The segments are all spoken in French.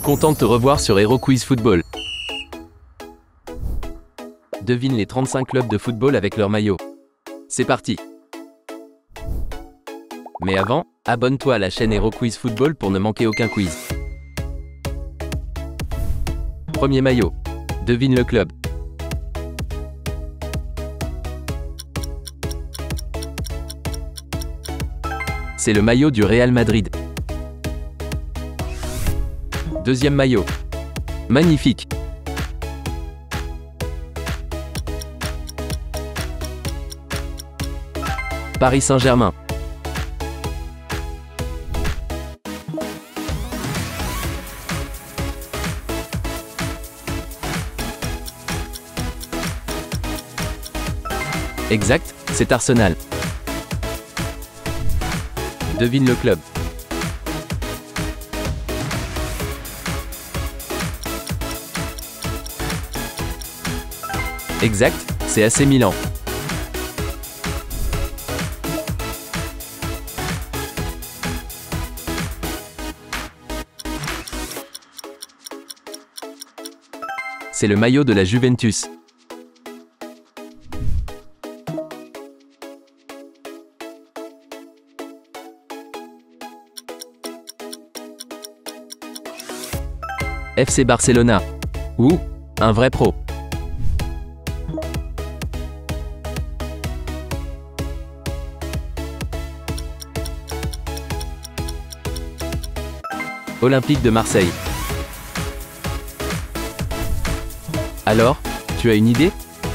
Content de te revoir sur Hero Quiz Football. Devine les 35 clubs de football avec leur maillot. C'est parti! Mais avant, abonne-toi à la chaîne Hero Quiz Football pour ne manquer aucun quiz. Premier maillot. Devine le club. C'est le maillot du Real Madrid. Deuxième maillot. Magnifique. Paris Saint-Germain. Exact, c'est Arsenal. Devine le club. Exact, c'est AC Milan. C'est le maillot de la Juventus. FC Barcelona. Ouh, un vrai pro. Olympique de Marseille. Alors, tu as une idée?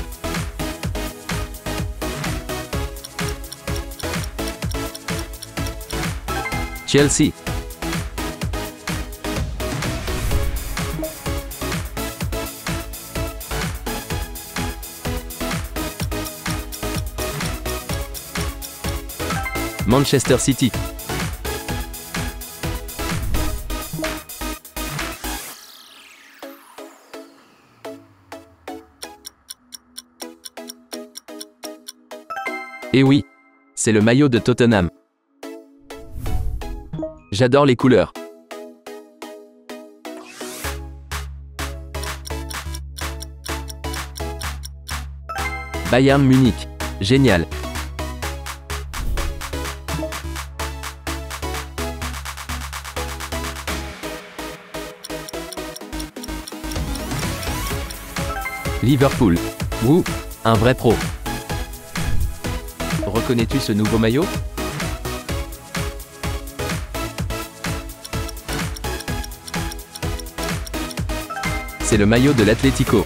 Chelsea. Manchester City. Et oui, c'est le maillot de Tottenham. J'adore les couleurs. Bayern Munich. Génial. Liverpool. Ouh, un vrai pro. Reconnais-tu ce nouveau maillot? C'est le maillot de l'Atlético.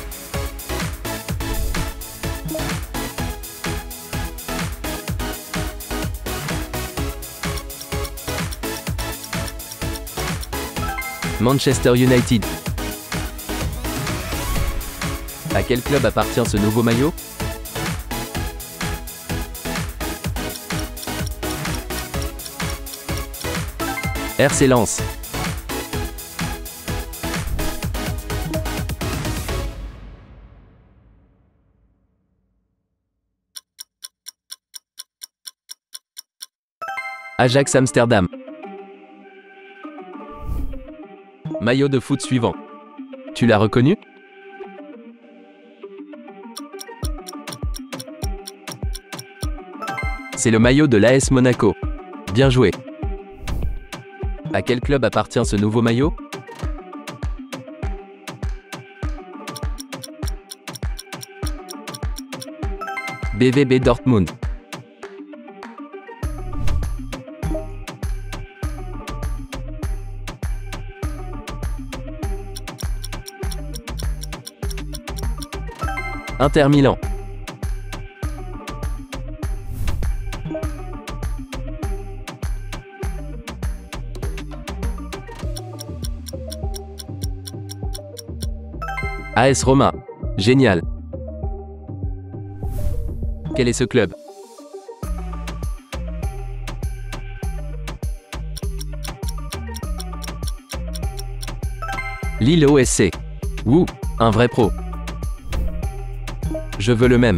Manchester United. À quel club appartient ce nouveau maillot? RC Lens. Ajax Amsterdam. Maillot de foot suivant. Tu l'as reconnu? C'est le maillot de l'AS Monaco. Bien joué. À quel club appartient ce nouveau maillot? BVB Dortmund. Inter Milan. AS Roma. Génial. Quel est ce club? Lille OSC. Ouh, un vrai pro. Je veux le même.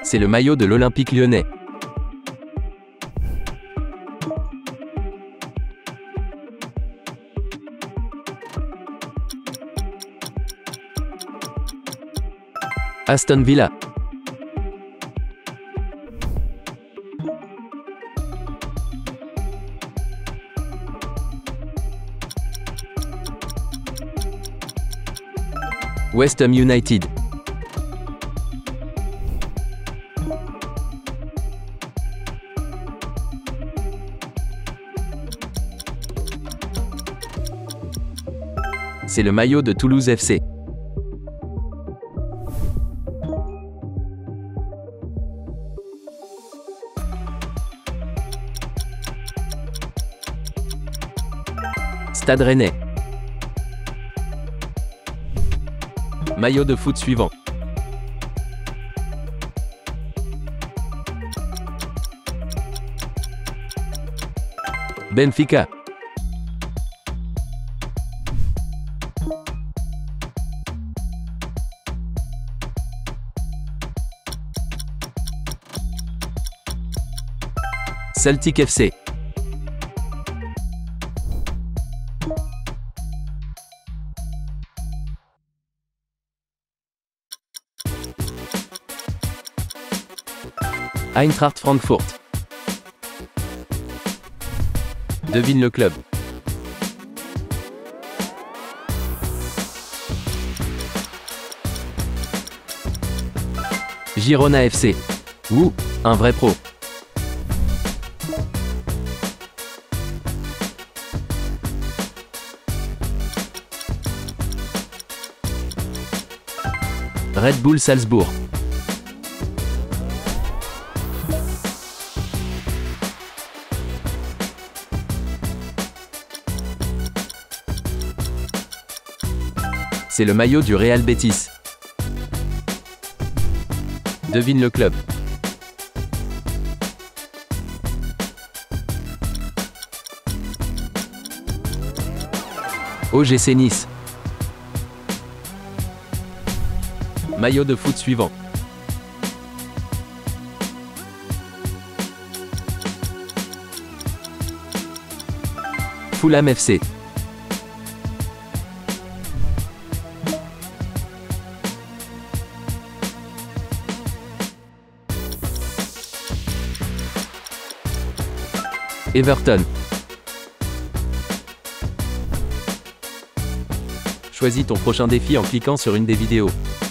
C'est le maillot de l'Olympique lyonnais. Aston Villa. West Ham United. C'est le maillot de Toulouse FC. Stade Rennais. Maillot de foot suivant. Benfica. Celtic FC. Eintracht Francfort. Devine le club. Girona FC. Ouh, un vrai pro. Red Bull Salzbourg. C'est le maillot du Real Betis. Devine le club. OGC Nice. Maillot de foot suivant. Fulham FC. Everton. Choisis ton prochain défi en cliquant sur une des vidéos.